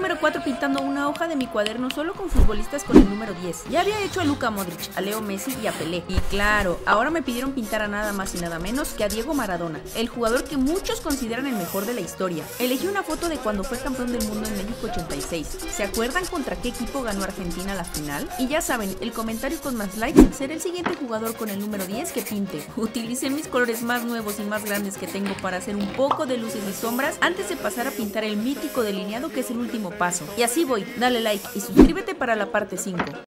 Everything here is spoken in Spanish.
número 4 pintando una hoja de mi cuaderno solo con futbolistas con el número 10. Ya había hecho a Luka Modric, a Leo Messi y a Pelé. Y claro, ahora me pidieron pintar a nada más y nada menos que a Diego Maradona, el jugador que muchos consideran el mejor de la historia. Elegí una foto de cuando fue campeón del mundo en México 86. ¿Se acuerdan contra qué equipo ganó Argentina la final? Y ya saben, el comentario con más likes será el siguiente jugador con el número 10 que pinte. Utilicé mis colores más nuevos y más grandes que tengo para hacer un poco de luces y sombras antes de pasar a pintar el mítico delineado, que es el último paso. Y así voy, dale like y suscríbete para la parte 5.